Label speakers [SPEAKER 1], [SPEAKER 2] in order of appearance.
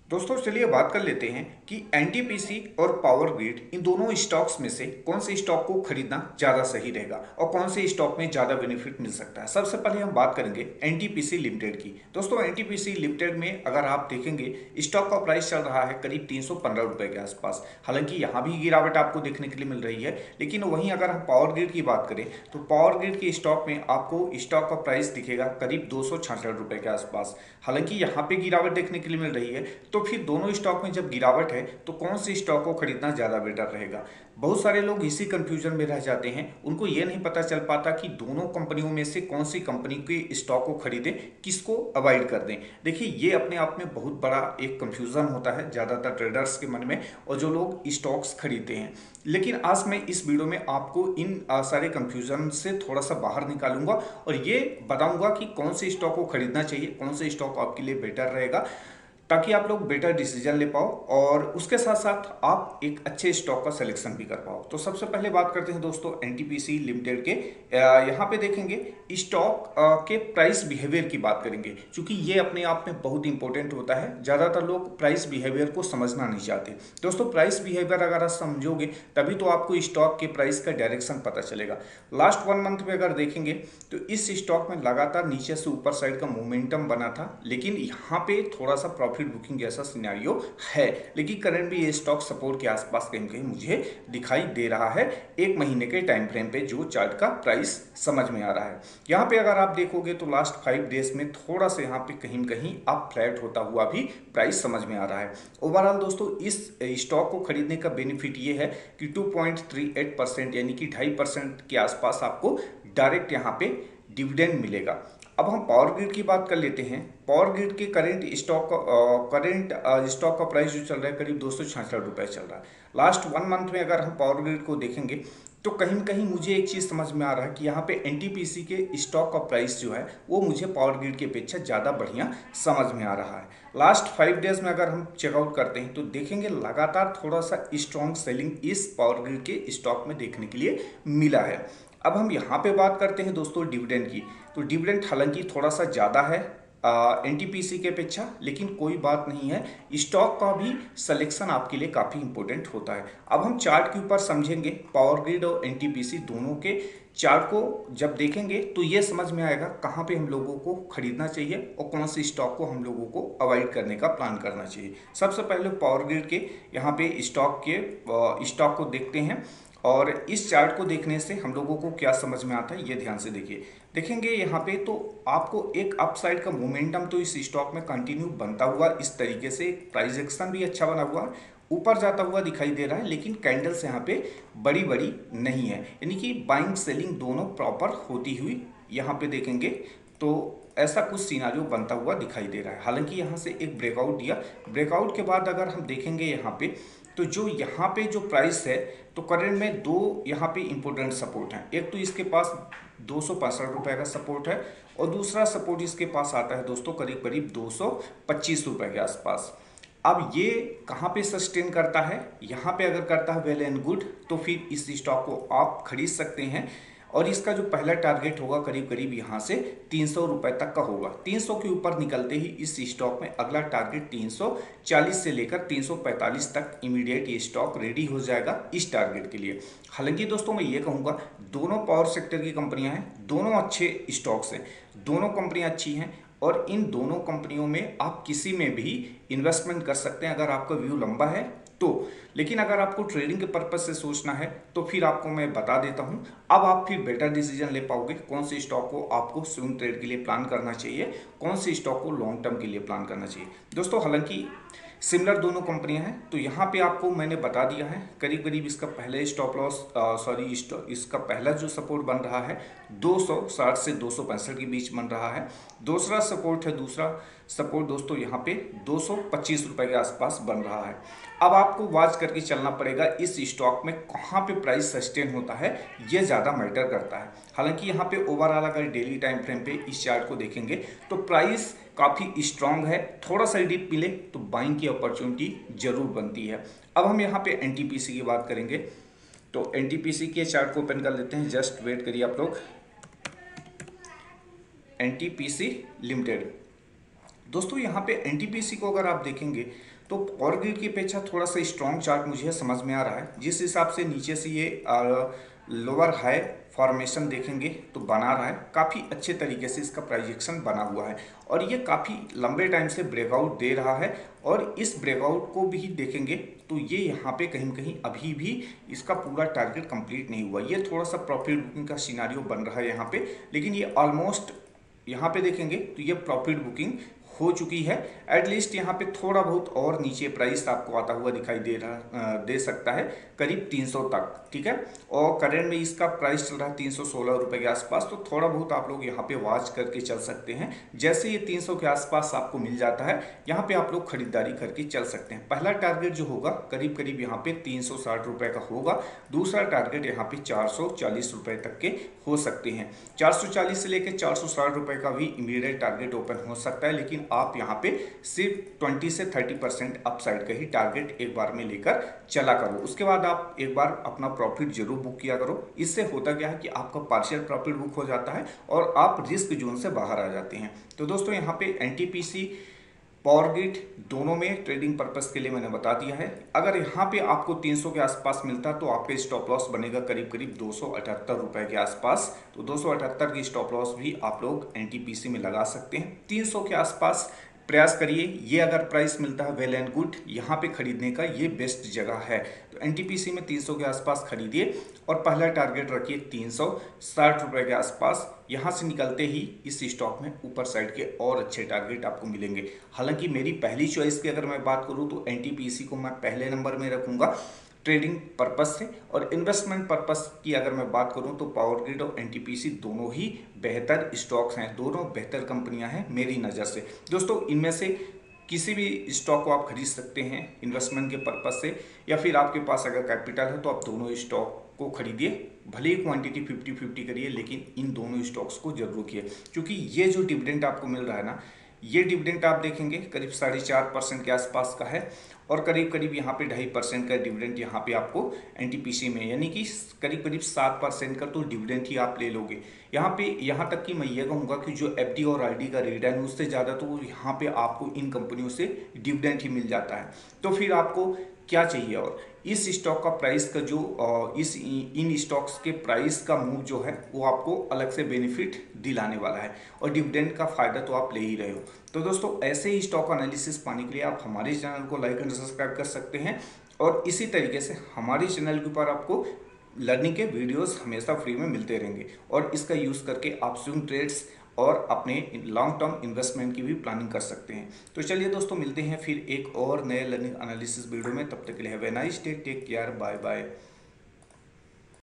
[SPEAKER 1] दोस्तों चलिए बात कर लेते हैं कि एनटीपीसी और पावर ग्रिड इन दोनों स्टॉक्स में से कौन से स्टॉक को खरीदना ज़्यादा सही रहेगा और कौन से स्टॉक में ज़्यादा बेनिफिट मिल सकता है। सबसे पहले हम बात करेंगे एनटीपीसी लिमिटेड की। दोस्तों एनटीपीसी लिमिटेड में अगर आप देखेंगे स्टॉक का प्राइस चल रहा है करीब 315 रुपये के आसपास। हालांकि यहाँ भी गिरावट आपको देखने के लिए मिल रही है, लेकिन वहीं अगर हम पावर ग्रिड की बात करें तो पावर ग्रिड के स्टॉक में आपको स्टॉक का प्राइस दिखेगा करीब 266 रुपये के आसपास। हालांकि यहाँ पे गिरावट देखने के लिए मिल रही है, तो फिर दोनों स्टॉक में जब गिरावट है तो कौन से स्टॉक को खरीदना ज़्यादा बेटर रहेगा। बहुत सारे लोग इसी कंफ्यूजन में रह जाते हैं, उनको ये नहीं पता चल पाता कि दोनों कंपनियों में से कौन सी कंपनी के स्टॉक को खरीदें, किसको अवॉइड कर दें। देखिए ये अपने आप में बहुत बड़ा एक कंफ्यूजन होता है ज़्यादातर ट्रेडर्स के मन में और जो लोग स्टॉक्स खरीदते हैं। लेकिन आज मैं इस वीडियो में आपको इन सारे कंफ्यूजन से थोड़ा सा बाहर निकालूंगा और ये बताऊंगा कि कौन से स्टॉक को खरीदना चाहिए, कौन से स्टॉक आपके लिए बेटर रहेगा, ताकि आप लोग बेटर डिसीजन ले पाओ और उसके साथ साथ आप एक अच्छे स्टॉक का सिलेक्शन भी कर पाओ। तो सबसे पहले बात करते हैं दोस्तों एनटीपीसी लिमिटेड के। यहाँ पे देखेंगे स्टॉक के प्राइस बिहेवियर की बात करेंगे, क्योंकि ये अपने आप में बहुत इंपॉर्टेंट होता है। ज़्यादातर लोग प्राइस बिहेवियर को समझना नहीं चाहते। दोस्तों प्राइस बिहेवियर अगर आप समझोगे तभी तो आपको स्टॉक के प्राइस का डायरेक्शन पता चलेगा। लास्ट 1 मंथ में अगर देखेंगे तो इस स्टॉक में लगातार नीचे से ऊपर साइड का मोमेंटम बना था, लेकिन यहाँ पे थोड़ा सा प्रॉफिट बुकिंग जैसा सिनेरियो है। लेकिन करंट भी ये स्टॉक सपोर्ट के आसपास कहीं कहीं मुझे दिखाई दे रहा है 1 महीने के टाइम फ्रेम पे, जो चार्ट का प्राइस समझ में आ रहा है। यहाँ पे अगर आप देखोगे तो लास्ट 5 डेज में थोड़ा सा यहाँ पे कहीं कहीं अप फ्लैट होता हुआ भी प्राइस समझ में आ रहा है। ओवरऑल दोस्तों इस स्टॉक को खरीदने का बेनिफिट ये है कि 2.38% यानी कि 2.5% के आसपास आपको डायरेक्ट यहाँ पे डिविडेंड मिलेगा। अब हम पावर ग्रिड की बात कर लेते हैं। पावर ग्रिड के करंट स्टॉक का प्राइस जो चल रहा है करीब 266 रुपये चल रहा है। लास्ट 1 मंथ में अगर हम पावर ग्रिड को देखेंगे तो कहीं न कहीं मुझे एक चीज़ समझ में आ रहा है कि यहाँ पे एनटीपीसी के स्टॉक का प्राइस जो है वो मुझे पावर ग्रिड की अपेक्षा ज़्यादा बढ़िया समझ में आ रहा है। लास्ट 5 डेज में अगर हम चेकआउट करते हैं तो देखेंगे लगातार थोड़ा सा स्ट्रॉन्ग सेलिंग इस पावर ग्रिड के स्टॉक में देखने के लिए मिला है। अब हम यहाँ पे बात करते हैं दोस्तों डिविडेंड की। तो डिविडेंड हालांकि थोड़ा सा ज़्यादा है एनटीपीसी के अपेक्षा, लेकिन कोई बात नहीं है, स्टॉक का भी सिलेक्शन आपके लिए काफ़ी इंपॉर्टेंट होता है। अब हम चार्ट के ऊपर समझेंगे पावर ग्रिड और एनटीपीसी दोनों के चार्ट को जब देखेंगे तो ये समझ में आएगा कहाँ पे हम लोगों को खरीदना चाहिए और कौन से स्टॉक को हम लोगों को अवॉइड करने का प्लान करना चाहिए। सबसे पहले पावर ग्रिड के यहाँ पे स्टॉक को देखते हैं और इस चार्ट को देखने से हम लोगों को क्या समझ में आता है ये ध्यान से देखिए। देखेंगे यहाँ पे तो आपको एक अपसाइड का मोमेंटम तो इस स्टॉक में कंटिन्यू बनता हुआ इस तरीके से, प्राइस एक्शन भी अच्छा बना हुआ है, ऊपर जाता हुआ दिखाई दे रहा है, लेकिन कैंडल्स यहाँ पे बड़ी बड़ी नहीं है, यानी कि बाइंग सेलिंग दोनों प्रॉपर होती हुई यहाँ पे देखेंगे तो ऐसा कुछ सिनारियो बनता हुआ दिखाई दे रहा है। हालांकि यहाँ से एक ब्रेकआउट दिया, ब्रेकआउट के बाद अगर हम देखेंगे यहाँ पे तो जो यहाँ पे जो प्राइस है तो करंट में दो यहाँ पे इंपॉर्टेंट सपोर्ट हैं। एक तो इसके पास 265 रुपये का सपोर्ट है और दूसरा सपोर्ट इसके पास आता है दोस्तों करीब करीब 225 रुपये के आसपास। अब ये कहाँ पे सस्टेन करता है, यहाँ पे अगर करता है वेल एंड गुड, तो फिर इस स्टॉक को आप खरीद सकते हैं और इसका जो पहला टारगेट होगा करीब करीब यहाँ से 300 रुपये तक का होगा। 300 के ऊपर निकलते ही इस स्टॉक में अगला टारगेट 340 से लेकर 345 तक इमीडिएट ये स्टॉक रेडी हो जाएगा इस टारगेट के लिए। हालांकि दोस्तों मैं ये कहूँगा दोनों पावर सेक्टर की कंपनियां हैं, दोनों अच्छे स्टॉक्स हैं, दोनों कंपनियां अच्छी हैं और इन दोनों कंपनियों में आप किसी में भी इन्वेस्टमेंट कर सकते हैं अगर आपका व्यू लंबा है तो। लेकिन अगर आपको ट्रेडिंग के पर्पज से सोचना है तो फिर आपको मैं बता देता हूं, अब आप फिर बेटर डिसीजन ले पाओगे कौन से स्टॉक को आपको स्विंग ट्रेड के लिए प्लान करना चाहिए, कौन से स्टॉक को लॉन्ग टर्म के लिए प्लान करना चाहिए। दोस्तों हालांकि सिमिलर दोनों कंपनियां हैं, तो यहाँ पे आपको मैंने बता दिया है करीब करीब इसका पहले स्टॉप लॉस इसका पहला जो सपोर्ट बन रहा है 260 से 265 के बीच बन रहा है। दूसरा सपोर्ट दोस्तों यहाँ पे 225 रुपये के आसपास बन रहा है। अब आपको वॉच करके चलना पड़ेगा इस स्टॉक में कहाँ पे प्राइस सस्टेन होता है, ये ज़्यादा मैटर करता है। हालांकि यहाँ पे ओवरऑल अगर डेली टाइम फ्रेम पे इस चार्ट को देखेंगे तो प्राइस काफ़ी स्ट्रांग है, थोड़ा सा डिप मिले तो बाइंग की अपॉर्चुनिटी जरूर बनती है। अब हम यहाँ पे एनटीपीसी की बात करेंगे, तो एनटीपीसी के चार्ट को ओपन कर लेते हैं, जस्ट वेट करिए आप लोग। एनटीपीसी लिमिटेड दोस्तों यहाँ पे एनटीपीसी को अगर आप देखेंगे तो पावर ग्रिड की अपेक्षा थोड़ा सा स्ट्रॉन्ग चार्ट मुझे समझ में आ रहा है। जिस हिसाब से नीचे से ये लोअर हाई फॉर्मेशन देखेंगे तो बना रहा है, काफ़ी अच्छे तरीके से इसका प्राइजेक्शन बना हुआ है और ये काफ़ी लंबे टाइम से ब्रेकआउट दे रहा है। और इस ब्रेकआउट को भी देखेंगे तो ये यहाँ पे कहीं ना कहीं अभी भी इसका पूरा टारगेट कंप्लीट नहीं हुआ। ये थोड़ा सा प्रॉफिट बुकिंग का सिनारियो बन रहा है यहाँ पे, लेकिन ये ऑलमोस्ट यहाँ पे देखेंगे तो ये प्रॉफिट बुकिंग हो चुकी है। एटलीस्ट यहाँ पे थोड़ा बहुत और नीचे प्राइस आपको आता हुआ दिखाई दे सकता है, करीब 300 तक, ठीक है। और करंट में इसका प्राइस चल रहा है 316 रुपये के आसपास, तो थोड़ा बहुत आप लोग यहाँ पे वॉच करके चल सकते हैं। जैसे ये 300 के आसपास आपको मिल जाता है, यहाँ पे आप लोग खरीदारी करके चल सकते हैं। पहला टारगेट जो होगा करीब करीब यहाँ पे 360 रुपये का होगा। दूसरा टारगेट यहाँ पे 440 रुपये तक के हो सकते हैं। 440 से लेकर 460 रुपये का भी इमीडिएट टारगेट ओपन हो सकता है, लेकिन आप यहाँ पे सिर्फ 20 से 30% अपसाइड का ही टारगेट एक बार में लेकर चला करो। उसके बाद आप एक बार अपना प्रॉफिट जरूर बुक किया करो। इससे होता क्या है कि आपका पार्शियल प्रॉफिट बुक हो जाता है और आप रिस्क जोन से बाहर आ जाते हैं। तो दोस्तों यहाँ पे एनटीपीसी पावर ग्रिड दोनों में ट्रेडिंग पर्पस के लिए मैंने बता दिया है। अगर यहाँ पे आपको 300 के आसपास मिलता तो आपका स्टॉप लॉस बनेगा करीब करीब 278 रुपए के आसपास। तो 278 की स्टॉप लॉस भी आप लोग एनटीपीसी में लगा सकते हैं। 300 के आसपास प्रयास करिए। ये अगर प्राइस मिलता है वेल एंड गुड, यहाँ पे खरीदने का ये बेस्ट जगह है। तो एनटीपीसी में 300 के आसपास खरीदिए और पहला टारगेट रखिए 360 रुपये के आसपास। यहाँ से निकलते ही इस स्टॉक में ऊपर साइड के और अच्छे टारगेट आपको मिलेंगे। हालांकि मेरी पहली चॉइस की अगर मैं बात करूँ तो एनटीपीसी को मैं पहले नंबर में रखूँगा ट्रेडिंग पर्पस से, और इन्वेस्टमेंट पर्पस की अगर मैं बात करूं तो पावर ग्रिड और एनटीपीसी दोनों ही बेहतर स्टॉक्स हैं, दोनों बेहतर कंपनियां हैं मेरी नज़र से। दोस्तों इनमें से किसी भी स्टॉक को आप खरीद सकते हैं इन्वेस्टमेंट के पर्पस से, या फिर आपके पास अगर कैपिटल है तो आप दोनों स्टॉक को खरीदिए। भले ही क्वांटिटी 50-50 करिए, लेकिन इन दोनों स्टॉक्स को जरूर किए, क्योंकि ये जो डिविडेंड आपको मिल रहा है ना, ये डिविडेंड आप देखेंगे करीब 4.5% के आसपास का है और करीब करीब यहाँ पे 2.5% का डिविडेंड यहाँ पे आपको एनटीपीसी में, यानी कि करीब करीब 7% का तो डिविडेंड ही आप ले लोगे। यहाँ पे यहाँ तक कि मैं ये कहूँगा कि जो एफडी और आरडी का रेट है उससे ज़्यादा तो यहाँ पे आपको इन कंपनियों से डिविडेंड ही मिल जाता है। तो फिर आपको क्या चाहिए? और इस स्टॉक का प्राइस का जो इन स्टॉक्स के प्राइस का मूव जो है वो आपको अलग से बेनिफिट दिलाने वाला है और डिविडेंड का फायदा तो आप ले ही रहे हो। तो दोस्तों ऐसे ही स्टॉक एनालिसिस पाने के लिए आप हमारे चैनल को लाइक एंड सब्सक्राइब कर सकते हैं, और इसी तरीके से हमारे चैनल के ऊपर आपको लर्निंग के वीडियोस हमेशा फ्री में मिलते रहेंगे और इसका यूज़ करके आप स्विंग ट्रेड्स और अपने लॉन्ग टर्म इन्वेस्टमेंट की भी प्लानिंग कर सकते हैं। तो चलिए दोस्तों मिलते हैं फिर एक और नए लर्निंग एनालिसिस वीडियो में। तब तक के लिए have a nice day, take care, bye bye.